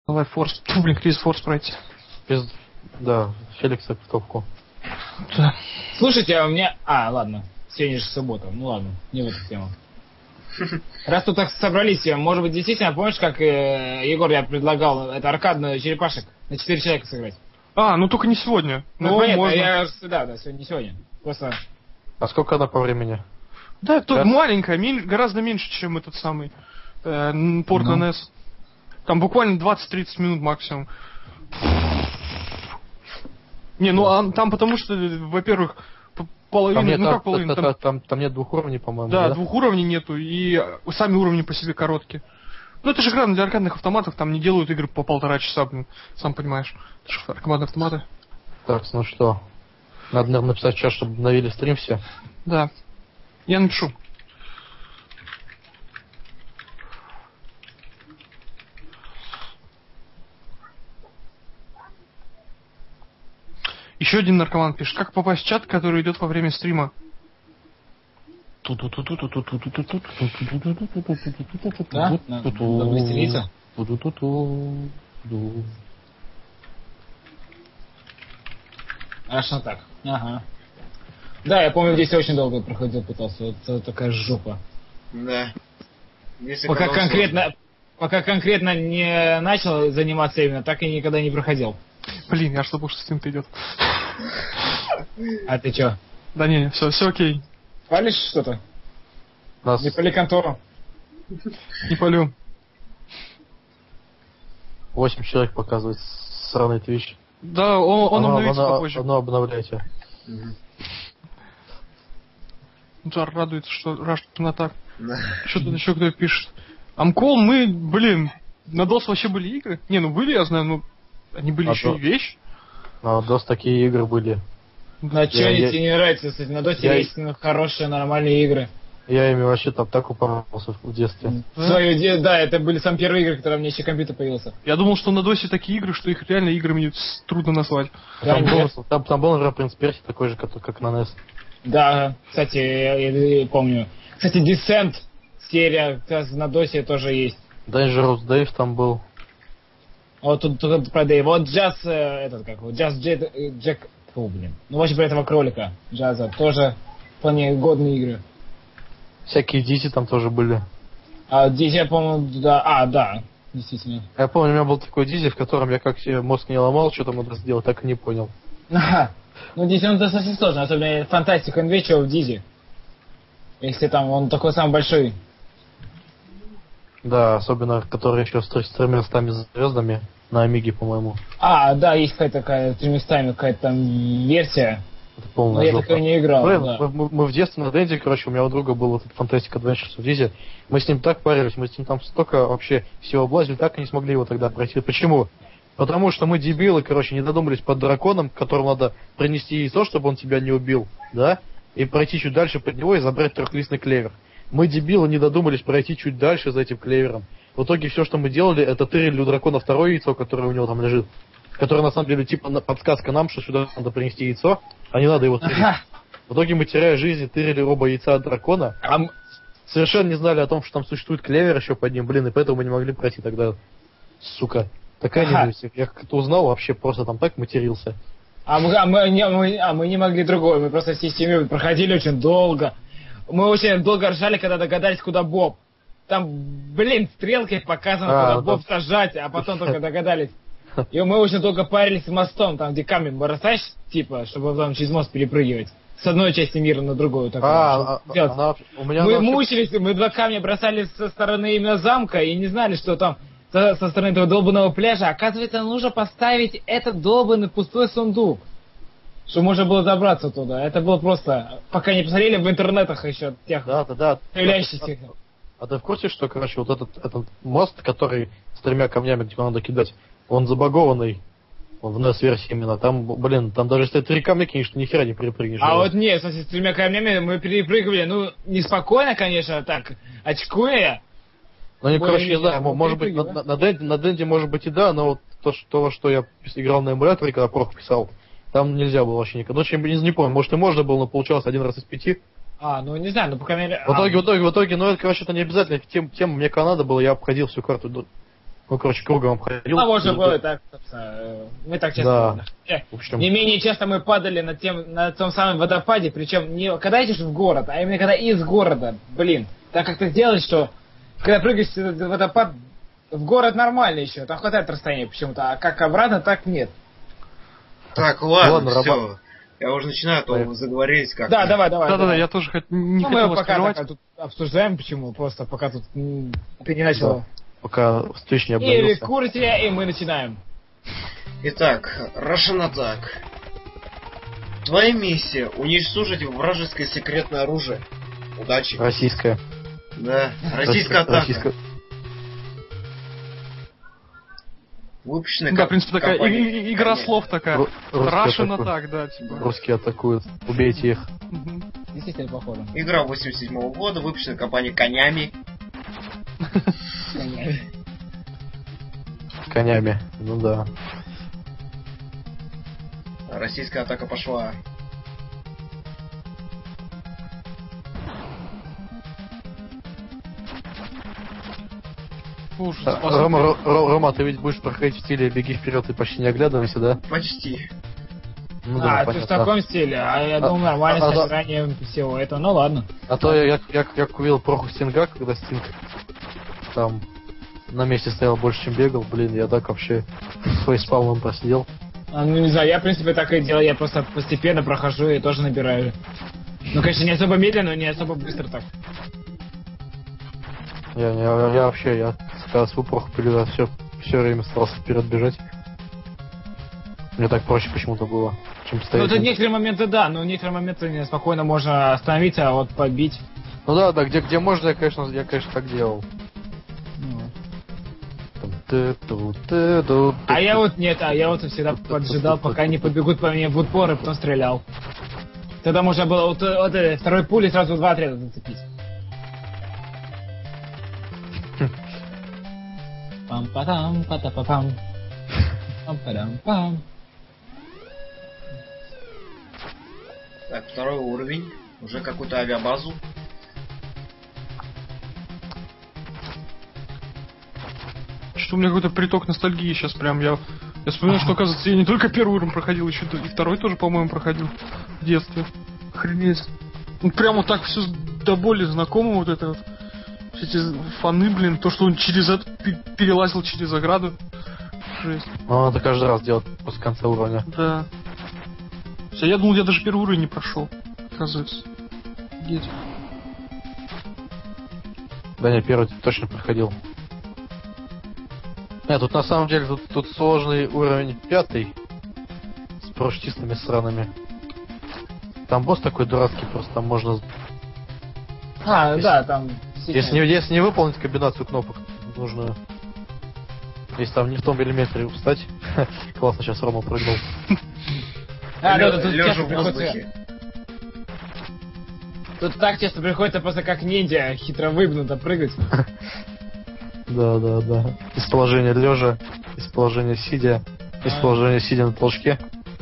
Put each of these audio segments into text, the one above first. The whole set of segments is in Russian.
Давай форс. Фу, блин, кризис форс пройти. Да, Феликса в топку. Да. Слушайте, а у меня... ладно. Сегодня же суббота. Ну ладно, не в эту тему. Раз тут так собрались, может быть, действительно, помнишь, как Егор, я предлагал это аркадную черепашек на 4 человека сыграть? Ну только не сегодня. Ну, понятно, можно. да, сегодня, не сегодня. Просто... А сколько она по времени? Да, только маленькая, гораздо меньше, чем этот самый порт на NES. Там буквально 20-30 минут максимум. Не, там потому что, во-первых, половина, половина? Там нет 2 уровней, по-моему. Да, 2 уровней нету, и сами уровни по себе короткие. Ну это же игра для аркадных автоматов, там не делают игры по 1,5 часа, блин, сам понимаешь. Это же аркадные автоматы. Так, ну что, надо, наверное, написать сейчас, чтобы обновили стрим все. Да, я напишу. Еще один наркоман пишет, как попасть в чат, который идет во время стрима? Да? Надо веселиться. Аж так. Ага. Да, я помню, здесь очень долго проходил, пытался. Вот это такая жопа. Да. Пока конкретно не начал заниматься именно, так и никогда не проходил. Блин, я ж забыл, что стрим-то идет. А ты чё? Да не, все окей. Палишь что-то? Не пали контору. Не палю. 8 человек показывает сраный Twitch. Да, он обновится попозже. Обновляйте. Жар радуется, что на так. Что-то еще кто пишет. Амкол, на DOS вообще были игры? Не, были, я знаю, но они были еще и вещь. На DOS такие игры были. На чё тебе не нравится, кстати? На DOS есть хорошие, нормальные игры. Я ими вообще там так упоролся в детстве. Да, это были самые первые игры, которые у меня еще компьютер появился. Я думал, что на DOS такие игры, что их реально играми трудно назвать. Там был, например, Принц Перси такой же, как на NES. Да, кстати, я помню. Кстати, Descent серия на DOS тоже есть. Dangerous Dave там был. Вот тут про Дэйв. Вот Джаз, Джек, блин. Ну, в общем, про этого кролика Джаза. Тоже вполне годные игры. Всякие Дизи там тоже были. Дизи, я помню, да, действительно. Я помню, у меня был такой Дизи, в котором я как себе мозг не ломал, что там надо сделать, так и не понял. Ну, Дизи, он достаточно сложный, особенно фантастика инвечива в Дизи. Если там он такой самый большой. Да, особенно, который еще с 300 звездами на Амиге, по-моему. Да, есть какая-то такая 300 какая-то там версия. Это полная но жопа. Я такой не играл. Блин, да. мы в детстве на Денде, у меня у друга был этот Fantastic Adventures в Дизе. Мы с ним так парились, мы с ним там столько вообще всего облазили, так и не смогли его тогда пройти. Почему? Потому что мы дебилы, не додумались под драконом, которому надо принести яйцо, чтобы он тебя не убил, да? И пройти чуть дальше под него и забрать 3-листный клевер. Мы, дебилы, не додумались пройти чуть дальше за этим клевером. В итоге все, что мы делали, это тырили у дракона второе яйцо, которое у него там лежит. Которое, на самом деле, подсказка нам, что сюда надо принести яйцо, а не надо его тырить. В итоге мы, теряя жизни, тырили оба яйца от дракона. Совершенно не знали о том, что там существует клевер еще под ним, и поэтому мы не могли пройти тогда. Сука. Такая ненависть. Я как-то узнал, вообще просто там так матерился. Мы не могли другое, мы просто всей семьей проходили очень долго. Мы очень долго ржали, когда догадались, куда Боб. Там, стрелкой показано, куда Боб сажать, а потом только догадались. И мы очень долго парились с мостом, там, где камень бросаешь, чтобы там через мост перепрыгивать. С одной части мира на другую. Мы мучились, мы 2 камня бросали со стороны именно замка и не знали, что там со стороны этого долбанного пляжа. Оказывается, нужно поставить этот долбанный пустой сундук, чтобы можно было добраться туда. Это было просто... Пока не посмотрели в интернетах еще тех появляющихся. А ты в курсе, что, вот этот мост, который с 3 камнями, где надо кидать, он забагованный в NES-версии именно. Там, там даже если 3 камня, конечно, ни хера не перепрыгнешь. Вот нет, в смысле, с 3 камнями мы перепрыгивали, неспокойно, конечно, так, очкуя. Ну, не знаю, может быть, на Денде, может быть, и да, но вот то, что я играл на эмуляторе, когда прох писал, там нельзя было вообще никак. Не помню, может и можно было, но получалось 1 раз из 5. Не знаю, по крайней мере... В итоге, это не обязательно тема, мне когда надо было, я обходил всю карту Ну, короче, кругом обходил. А можно было и так, собственно. Мы так часто. Да. В общем... Не менее часто мы падали на том самом водопаде, причем не когда идешь в город, а именно когда из города. Блин, так как-то сделать, что когда прыгаешь в этот водопад, в город нормально еще, там хватает расстояния почему-то, а как обратно, так нет. Так, ладно, все. Роман. Я уже начинаю, то вы заговорились как-то. Да, давай. Да, я тоже не хотел мы вас пока прерывать. тут обсуждаем, почему, просто пока тут ты не начал. Да. Пока встреча не Или обновился. курите, и мы начинаем. Итак, Russian Attack. Твоя миссия — уничтожить вражеское секретное оружие. Удачи. Российская. Да, российская атака. Российская. Выпущенная Да, в принципе, такая компания. игра слов такая. Русский Russian атакует. Attack, да, типа. Русские атакуют. Убейте их. Мгм. Действительно похоже. Игра 87 года, выпущена компанией Конями. Конями. Ну да. Российская атака пошла. Ужас. Рома, ты ведь будешь проходить в стиле беги вперед и почти не оглядывайся, да? Почти. Ну Ты в понятно. таком стиле, а я думаю, нормально с ожиданием всего этого, ну ладно. А то я увидел Проху Стинга, когда Стинг там на месте стоял больше, чем бегал. Блин, я так вообще фейспалмом просидел. Ну не знаю, я в принципе так и делаю, я просто постепенно прохожу и тоже набираю. Ну конечно не особо медленно, но не особо быстро так. Я вообще, когда свою Проху пилю, я все время старался вперед бежать. Мне так проще почему-то было, чем Ну стоять. тут некоторые моменты да, но некоторые моменты спокойно можно остановиться, а вот побить. Ну да, где можно, я конечно так делал. А я вот нет, я вот всегда поджидал, пока они побегут по мне в упор и потом стрелял. Тогда можно было вот этой второй пули сразу два отряда зацепить. Пам-падам, пата-па-пам. Пам-падам-пам. Так, второй уровень. Уже какую-то авиабазу. Что у меня какой-то приток ностальгии сейчас прям. Я вспоминаю, что, оказывается, я не только первый уровень проходил, еще и второй тоже, по-моему, проходил в детстве. Охренеть. Ну, прям вот так все до боли знакомо, вот это вот. Все эти фаны, блин, то, что он перелазил через ограду. Жесть. Ну, надо каждый раз делать после конца уровня. Да. Все, я думал, я даже первый уровень не прошел. Оказывается. Офигеть. Да не, первый ты точно проходил. Нет, тут на самом деле тут сложный уровень 5 с парашютистами сраными. Там босс такой дурацкий, просто там можно... Да, там... Если не выполнить комбинацию кнопок, нужно... Если там не в том миллиметре встать... Классно, сейчас Рома прыгнул. Тут Лежа часто в приходится... воздухе. Тут так часто приходится просто как ниндзя хитро выгнуто прыгать. Да. Из положения лежа, из положения сидя, из положения сидя на толчке.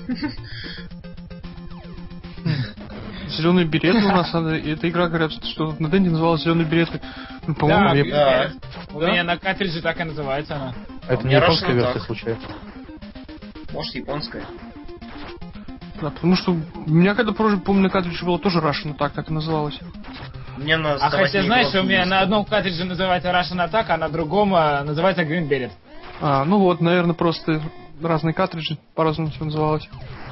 Зеленый берет у нас, эта игра, говорят, что на Денде называлась Зеленый берет. Ну, Да, по-моему, Да. у меня на картридже так и называется она. Это у не меня японская Russian версия Attack. случается. Может, японская. да, потому что у меня когда помню на картридже было тоже Russian Attack, так и называлось. Мне на А хотя знаешь, у меня на одном картридже называется Russian Attack, а на другом называется Green Beret. Ну вот, наверное, просто разные картриджи, по-разному все называлось.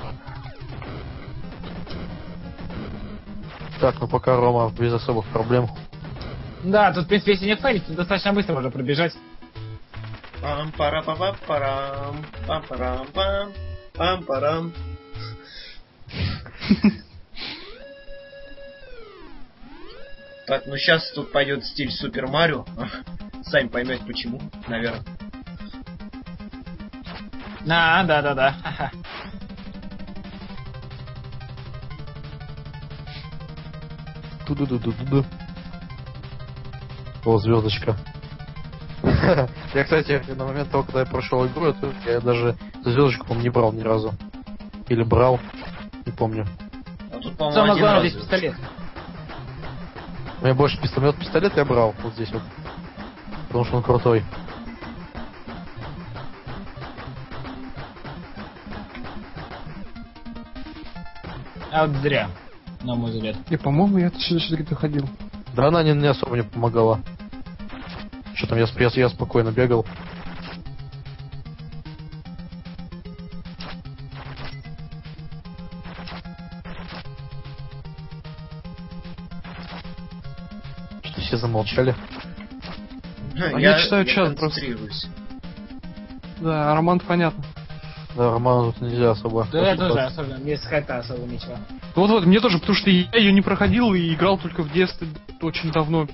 Так, ну пока Рома без особых проблем. Да, тут, в принципе, если нет файлов, то достаточно быстро можно пробежать. Пам-пара-па-па-парам, пам-парам-пам, пам-парам. Так, ну сейчас тут пойдет стиль Супер Марио. Сами поймете почему, наверное. Да. Ха-ха. Ту-ду-ду-ду-ду. О, звездочка. Я, кстати, на момент того, когда я прошел игру, я даже звездочку, по-моему, не брал ни разу. Или брал, не помню. А тут, по-моему, Самое один главное раз здесь пистолет. У меня больше пистолет я брал вот здесь вот. Потому что он крутой. А вот зря, на мой взгляд. И, по-моему, я сюда доходил. Да она не особо не помогала. Что там, я спокойно бегал. Что все замолчали? Я читаю чат просто. концентрируюсь. Да, Роман понятно. Да, Роману тут нельзя особо. Да, я тоже особенно, мне сказать-то особо ничего. Вот, мне тоже, потому что я ее не проходил и играл только в детстве очень давно.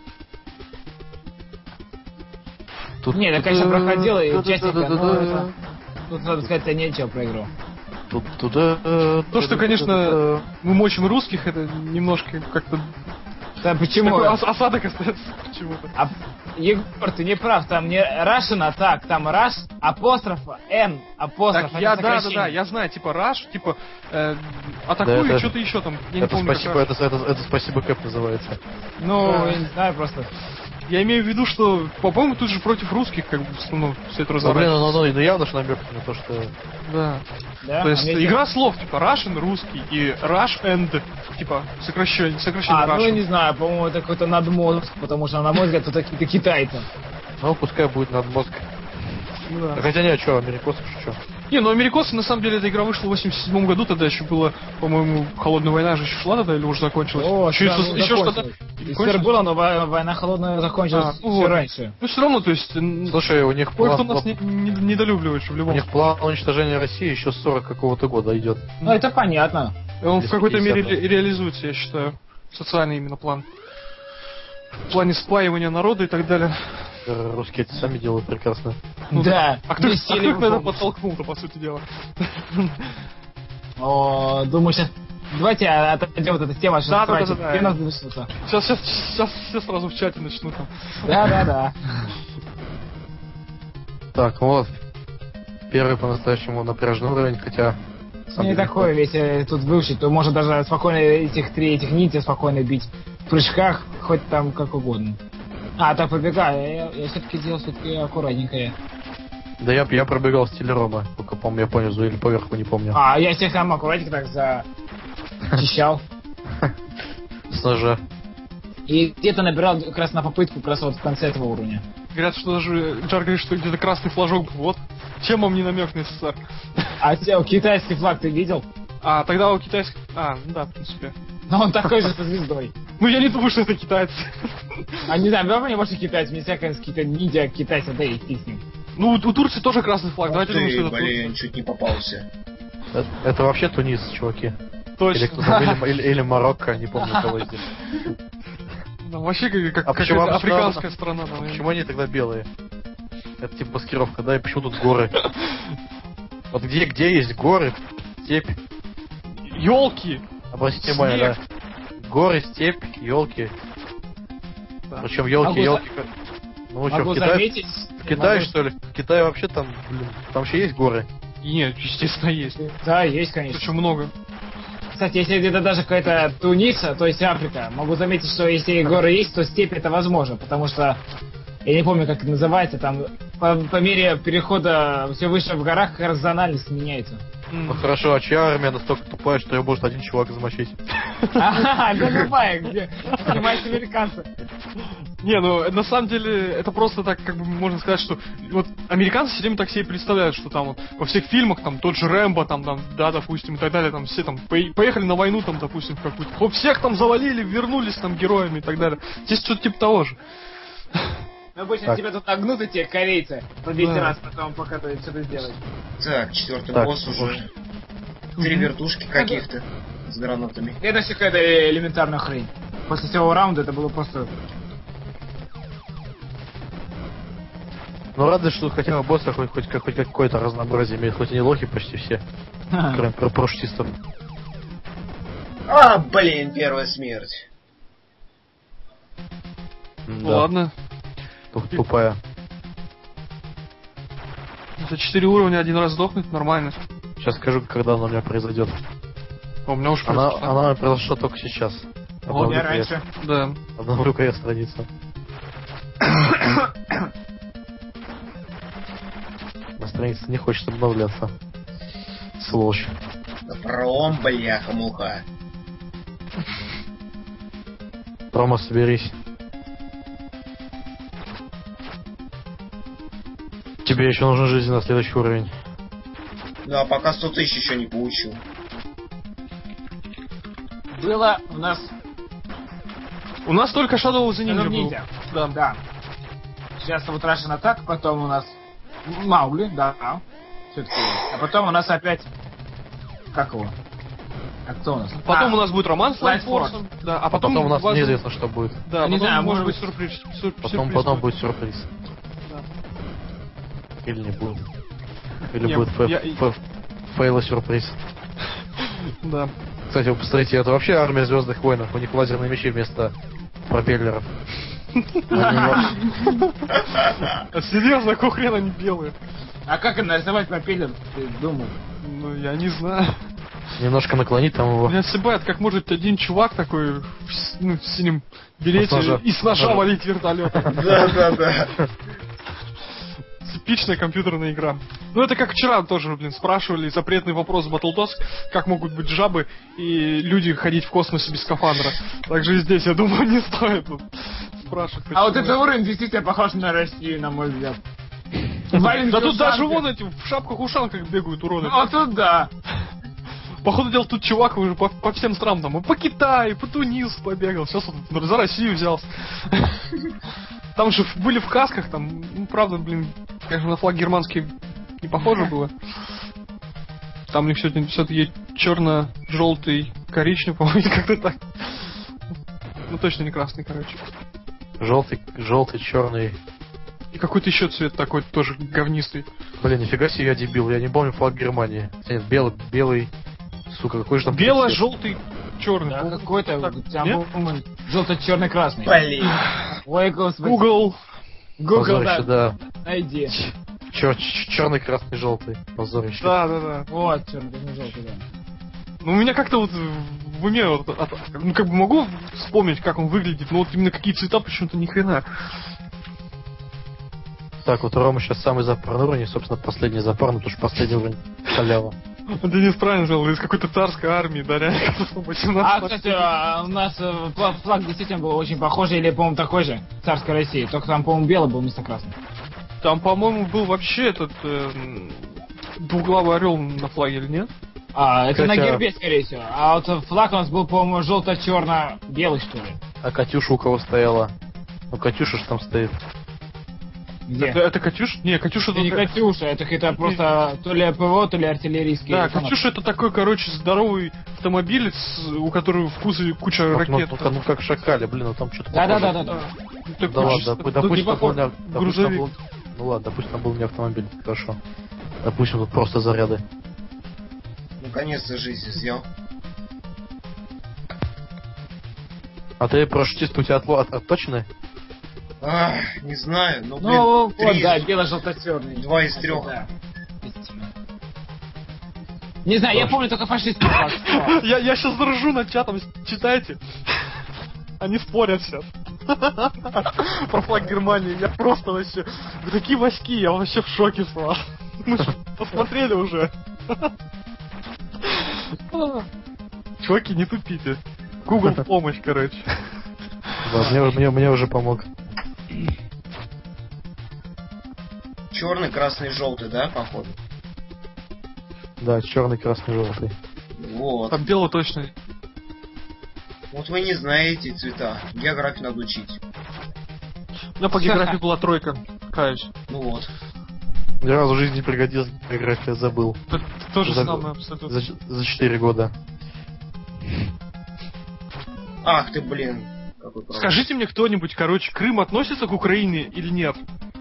Тут, Не, я, конечно, проходил и участника, но это... Тут, надо сказать, я нечего про игру. То, что, конечно, мы мочим русских, это немножко как-то... Да почему? Такой осадок остается почему-то. Егор, ты не прав, там не Russian Attack, там Rush, апостроф, N, апостроф, Так, да, я знаю, типа Rush, типа атакую Да, и что-то еще там. Я не Это помню, спасибо, это спасибо Кэп называется. Ну, Да. я не знаю просто. Я имею в виду, что, по-моему, тут же против русских, как бы, в основном, все это Ну, блин, разворачивается. ну явно же намек на то, что... Да. Да? То есть А мне- игра слов, типа Russian, русский, и Rush and, типа, сокращение ну Russian. не знаю, по-моему, это какой-то надмозг, потому что, на мой взгляд, это какие-то китайцы. Ну, пускай будет надмозг. Да. Хотя не, а что, америкосов что? Не, ну америкосы, на самом деле, эта игра вышла в 87 году, тогда еще было, по-моему, Холодная война же еще шла тогда, или уже закончилась? еще что-то... Теперь было, но война холодная закончилась ну все вот. раньше. Ну, все равно, то есть, Слушай, у них кое-кто план, нас недолюбливает, что в у любом них план уничтожения России еще с 40 какого-то года идет. Ну, это понятно. Он в какой-то 50, мере да. реализуется, я считаю. Социальный именно план. В плане спаивания народа и так далее. Русские это сами делают прекрасно. Ну Да. А кто без их силы на это помощи. подтолкнул-то, по сути дела? О, думаю, сейчас... Давайте отойдем от этой темы, что Да, давайте, да. где нас начнутся. Сейчас все сразу в чате начнут там. Да. Так, вот. Первый по-настоящему напряжный уровень, хотя... сам Не не такое, если тут выучить, то можно даже спокойно этих ниндзя спокойно бить в прыжках, хоть там как угодно. А, так побегаю, я все-таки делал все-таки аккуратненько. Да я пробегал в стиле Рома, только помню, я понизу или поверху, не помню. А, я всех там аккуратненько так зачищал. С ножа. И где-то набирал как раз на попытку, как раз вот в конце этого уровня. Говорят, что даже Джар говорит, что где-то красный флажок был. Вот. Чем вам не намек на СССР? А китайский флаг ты видел? А, тогда у китайских... А, ну да, в принципе. Но он такой же со звездой. Ну, я не думаю, что это китайцы. А не знаю, давай мне больше китайцев, мне всякие какие-то ниндзя китайцы, да и фиг с ним. Ну, у Турции тоже красный флаг. Давайте думаем, что Ты, это Турция. блин, чуть не попался. Это вообще Тунис, чуваки. Или, Точно. кто там, или Марокко, не помню кого из них. Да, вообще как А почему какая-то почему- африканская страна. А почему они тогда белые? Это типа маскировка, да? И почему тут горы? Вот где есть горы, степь? Елки! Обратите внимание, да. Горы, степь, елки. Причем елки. Ну что, Могу в Китае, заметить... в Китае что ли? В Китае вообще там, блин, там вообще есть горы. Нет, естественно, есть. Да, есть, конечно. Причем много. Кстати, если где-то даже какая-то Туниса, то есть Африка, могу заметить, что если горы есть, то степь это возможно, потому что я не помню, как это называется, там по мере перехода все выше в горах, как раз зональность меняется. Ну хорошо, а чья армия настолько тупая, что ее может один чувак замочить? Ага, да тупая, где понимаете американцы. Не, ну на самом деле это просто так, как бы можно сказать, что вот американцы все время так себе представляют, что там вот во всех фильмах там тот же Рэмбо, там, да, допустим, и так далее, там все там поехали на войну, там, допустим, в какую-то. Хоп, всех там завалили, вернулись там героями и так далее. Здесь что-то типа того же. Ну, обычно Так. тебя тут нагнут эти корейцы по 200 Да. раз, потом пока ты что-то сделаешь. Так, четвертый Так, босс уже. 3 вертушки каких-то с гранатами. Это все какая-то элементарная хрень. После всего раунда это было просто... Ну рады, что тут хотя бы боссы хоть какое-то разнообразие имеют, хоть и не лохи почти все, кроме проштистов. А, блин, первая смерть. Ну, Да, ладно. тупая. За 4 уровня один раз сдохнуть, нормально. Сейчас скажу, когда она у меня произойдет. А у меня уже Она произошла. у меня произошла только сейчас. У меня раньше. Да. Обновлю-ка я страницу. На странице не хочет обновляться. Сволочь. Газпром, бляха-муха. Рома, соберись. Тебе еще нужна жизнь на следующий уровень. Да, пока 100 тысяч еще не получил. Было у нас... У нас только Shadow of the Ninja был. Ниндзя. Да. Да. Сейчас вот Russian Attack, потом у нас Маугли, да. Все-таки. А потом у нас опять... Как его? А кто у нас? Потом у нас будет роман с Light Лайтфорсом. Да, а Потом у нас возможно, неизвестно, что будет. Да, Не потом знаю, может может быть сюрприз. Потом будет сюрприз. Да. Или не будет. Или Не, будет фейла сюрприз. Да. Кстати, вы посмотрите, это вообще армия Звездных Войнов. У них лазерные мечи вместо пропеллеров. А серьезно, какого хрена они белые? А как нарисовать пропеллер, ты думал? Ну, я не знаю. Немножко наклонить там его. Меня отсыпает, как может один чувак такой в синем берете и с ножа валить вертолет. Да. Типичная компьютерная игра. Ну это как вчера тоже, спрашивали запретный вопрос в Battletoads, как могут быть жабы и люди ходить в космосе без скафандра. Также и здесь, я думаю, не стоит тут спрашивать. А вот этот уровень действительно похож на Россию, на мой взгляд. Да тут даже вон эти в шапках-ушанках бегают уроны. Ну, тут да. Походу дел, тут чувак уже по всем странам, там, и по Китаю, и по Тунису побегал, сейчас он за Россию взялся. Там же были в касках, там, ну, правда, конечно, на флаг германский не похоже было. Там у них все-таки черно-желтый, коричневый, по-моему, как-то так. Ну, точно не красный, короче. Желтый, черный. И какой-то еще цвет такой, тоже говнистый. Блин, нифига себе, я дебил, я не помню флаг Германии. Нет, белый. Сука, какой же там... Бело-желтый, черный. Да, какой-то, там, нет? по-моему, желто-черный-красный. Блин. Ой, господи. Google. Позорище, да. Найди. Черный, красный, желтый. Позорище. Да. Вот, черный-желтый, да. Ну, у меня как-то вот в уме, ну, как бы могу вспомнить, как он выглядит, но вот именно какие цвета почему-то ни хрена. Так, вот у Ромы сейчас самый запарный уровень, и, собственно, последний запарный, потому что последний уровень халява. Денис правильно сказал, из какой-то царской армии, да, реально. Кстати, у нас флаг действительно был очень похожий, или, по-моему, такой же, царской России, только там, по-моему, белый был вместо красного. Там, по-моему, был вообще этот двуглавый орел на флаге, или нет? Это на гербе, скорее всего. А вот флаг у нас был, по-моему, желто-черно-белый, что ли. А Катюша у кого стояла? Ну, Катюша же там стоит. Где? Это Катюша? Не, Катюша... Это не Катюша, это просто то ли ПВО, то ли артиллерийский. Да, Катюша это такой, короче, здоровый автомобиль, у которого в кузове куча ракет. Ну, как Шакали, блин, ну там что-то... Да. Да ладно, допустим, грузовик. Ну ладно, допустим, там был не автомобиль, хорошо. Допустим, тут просто заряды. Наконец-то жизнь взял. А ты прошутист, у тебя отточены? Не знаю, но, блин, Ну, вот, 3 да, бело-желто-черный. 2 из 3. Да. Не знаю, я помню только фашистский флаг. Я сейчас ржу над чатом, читайте. Они спорят сейчас. Про флаг Германии. Я просто вообще... Вы такие васьки, я вообще в шоке с вас. Мы же посмотрели уже. Чуваки, не тупите. Google в помощь, короче. Да, мне уже помог. Черный, красный, желтый, да, походу? Да, черный, красный, желтый. Вот. Там бело точно. Вот вы не знаете цвета. Географию надо учить. У меня по географии была 3, каюсь. Ну вот. Ни разу в жизни не пригодилась география, забыл. Это то же самое абсолютно. За 4 года. Ах ты, блин. Какой провод. Скажите мне кто-нибудь, короче, Крым относится к Украине или нет?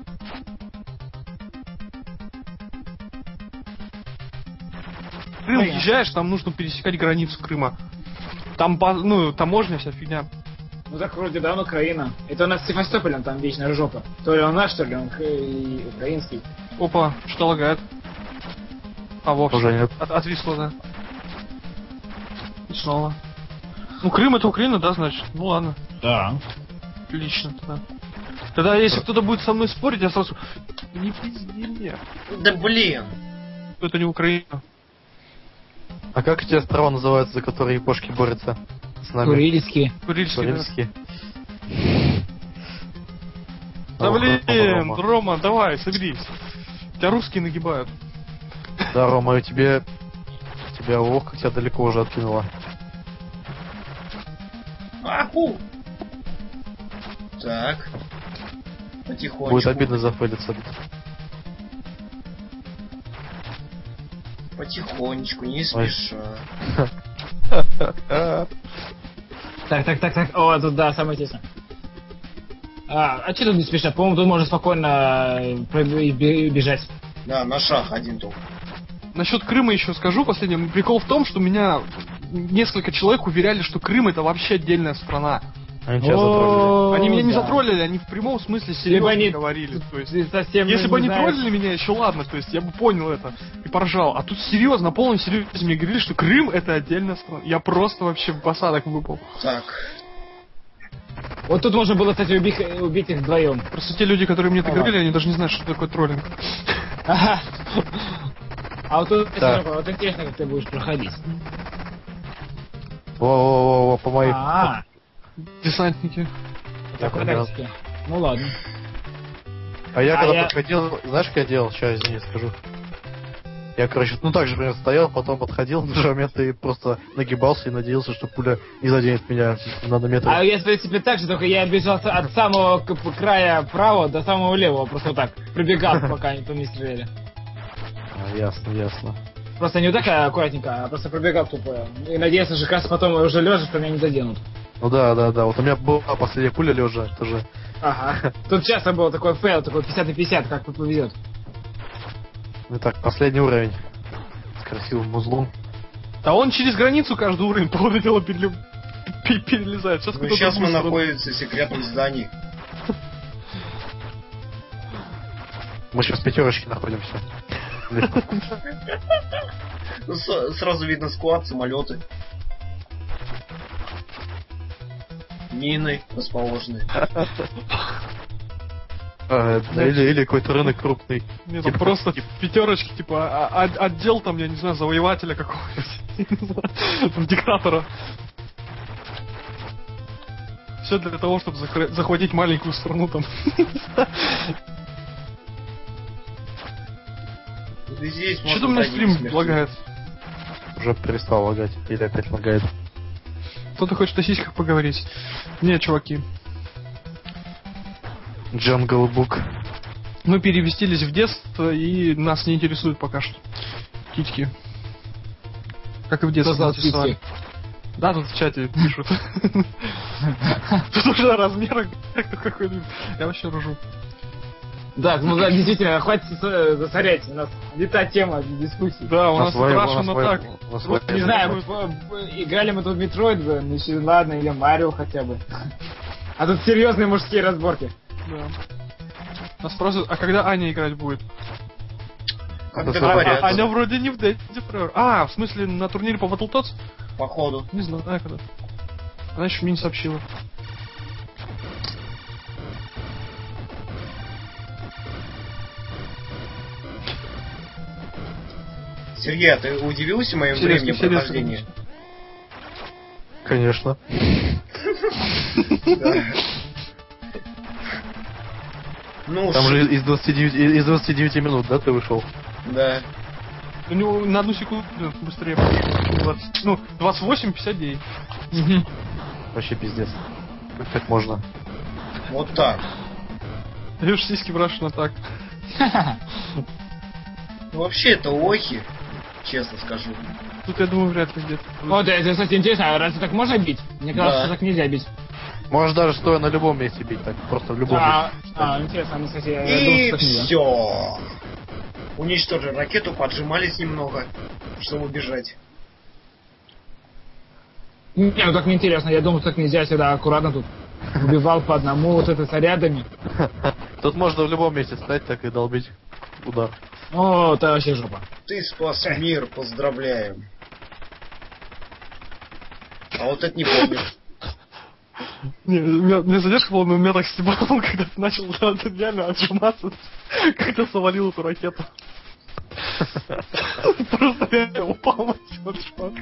В Крым въезжаешь, там нужно пересекать границу Крыма. Там, таможня, вся фигня. Ну так вроде да, он Украина. Это у нас с Севастополем там вечная жопа. То ли он наш, то ли он украинский. Опа, что лагает? А, вовсе. Уже нет. Отвисло, да. И снова. Ну, Крым это Украина, да, значит? Ну ладно. Да. Отлично тогда. Тогда, если кто-то будет со мной спорить, я сразу... Не пизди мне. Да блин. Это не Украина. А как эти острова называются, за которые япошки борются с нами? Курильские. Курильские. Да блин, Рома. Рома, давай, соберись. Тебя русские нагибают. Да, Рома, тебя ох, как тебя далеко уже откинуло. Аху! Так. Потихонечку. Будет обидно зафейлиться. Потихонечку, не спеша. Так. О, тут да, самое тесно. А что тут не спешат? По-моему, тут можно спокойно бежать. Да, на шаг один только. Насчет Крыма еще скажу последним. Прикол в том, что меня несколько человек уверяли, что Крым это вообще отдельная страна. Они тебя затроллили. Они меня не да. затроллили, они в прямом смысле Либо серьезно они говорили. То есть, совсем если бы не они знают. троллили меня, еще ладно, то есть я бы понял это и поржал. А тут серьезно, на полном серьезе мне говорили, что Крым это отдельная страна. Я просто вообще в осадок выпал. Так. Вот тут можно было, кстати, убить их вдвоем. Просто те люди, которые мне это говорили, они даже не знают, что такое троллинг. Ага. А вот тут, Так. вот интересно, как ты будешь проходить. Во, по моей... Десантники. Такой понял. тактики. Ну ладно. А я А когда я- подходил, знаешь, что я делал? Сейчас, извини, скажу. Я, короче, так же примерно стоял, потом подходил в момент и просто нагибался и надеялся, что пуля не заденет меня на метр. А я, в принципе, так же, только я бежал от самого края правого до самого левого, просто вот так, пробегал, пока они по мне стреляли. Ясно. Просто не вот так аккуратненько, а просто пробегал тупо. И надеялся, что как раз потом уже лежа, что меня не заденут. Ну да. Вот у меня была последняя пуля лежа, тоже. Ага. Тут часто был такой фейл, такой 50 на 50, как тут повезет. Итак, последний уровень. С красивым узлом. А он через границу каждый уровень, по ходу дела, перелезает. Ну, сейчас мы находимся в секретном здании. Мы сейчас в пятерочке находимся. Ну, сразу видно склад, самолеты. Мины расположены. Или какой-то рынок крупный. Нет, там Типа- просто пятерочки, типа, отдел там, я не знаю, завоевателя какого-нибудь, диктатора. Все для того, чтобы захватить маленькую страну там. Вот и здесь Что-то можно у меня пройти стрим смертью. лагает. Уже перестал лагать. Или опять лагает. Кто-то хочет о сиськах поговорить. Не, чуваки. Jungle Book. Мы переместились в детство, и нас не интересует пока что титьки. Как и в детстве Кто сказал написали. титьки? Да, тут в чате пишут. Тут уже размеры какой-нибудь. Я вообще ржу. Да, ну да, действительно, хватит засорять, у нас не та тема дискуссии. Да, у нас страшно, но так. Не знаю, играли мы тут в Metroid, ну еще ладно, или Марио хотя бы. А тут серьезные мужские разборки. Да. Нас спрашивают, а когда Аня играть будет? Как Это договорятся. Аня вроде не в Dead Forever. А, в смысле, на турнире по Battletoads? Походу. Не знаю, когда. Она еще мне не сообщила. Сергей, а ты удивился моим временем прохождения? Конечно. Да. Ну, Там же из 29 минут, да, ты вышел? Да. У него на одну секунду быстрее прошел. 20, ну, 28-59. Вообще пиздец. Как так можно? Вот так. Даешь сиськи брошено так. Ну, вообще, это охи, честно скажу. Тут, я думаю, вряд ли где-то. Вот, это, кстати, интересно, а разве так можно бить? Мне кажется, Да. что так нельзя бить. Можешь даже стоя на любом месте бить, так просто в любом месте. Интересно, ну, кстати, я И думал, что так нельзя. все. Уничтожили ракету, поджимались немного, чтобы убежать. Не, ну так неинтересно, я думал, что так нельзя, всегда аккуратно тут убивал по одному вот это снарядами. Тут можно в любом месте стать, так и долбить удар. О, это вообще жопа. Ты спас мир, поздравляем. А вот это не помню. Не, у меня задержка была, но меня так стебало, когда ты начал реально отжиматься, когда завалил эту ракету. Просто реально упал на тот шпак.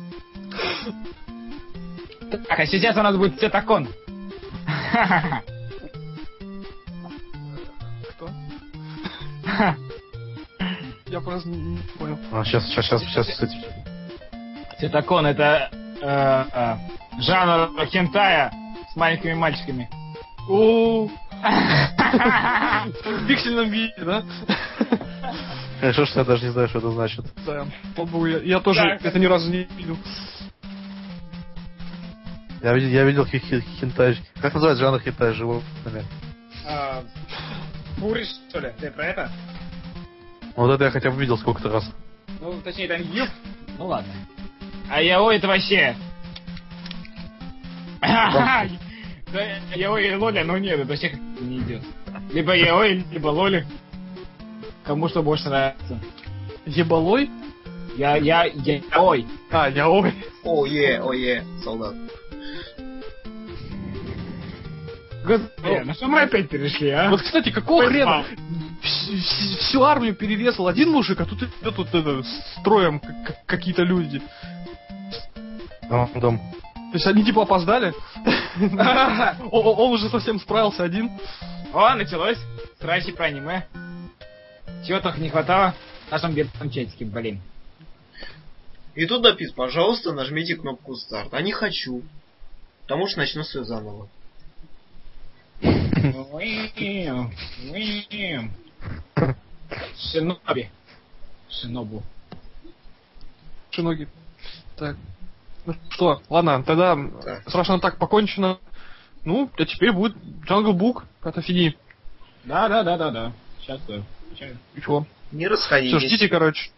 Так, а сейчас у нас будет цветокон. Кто? Я просто не понял. Сейчас, кстати. Цветокон это жанр хентая с маленькими мальчиками. О, в пиксельном виде, да? Хорошо, что я даже не знаю, что это значит. Да, по-моему, я тоже Так. это ни разу не видел. Я видел хентай. Как называется жанр хентай с животными? Фури, что ли? Ты про это? Вот это я хотя бы видел сколько-то раз. Ну, точнее, там юб. Ну ладно. А яой это вообще... Да, яой и лоли, но нет, это вообще как-то не идет. Либо яой, либо лоли. Кому что больше нравится. Ебалой? Яой. А, яой. Ое, солдат. Господи, на что мы опять перешли, а? Вот, кстати, какого Ой, хрена? мам. Всю армию перерезал один мужик, а тут идет вот это, строем какие-то люди. Дом. То есть они типа опоздали. Он уже совсем справился один. О, началось. Срачи про аниме. Чего только не хватало в нашем бедном чатике, блин. И тут написано, пожалуйста, нажмите кнопку старт. А не хочу. Потому что начну все заново. Шинобу. Шиноги. Так. Ну что, ладно, тогда Так. страшно так покончено. Ну, а теперь будет Jungle Book от Афини. Да. Сейчас, И чего? Не расходитесь. Все, ждите, короче.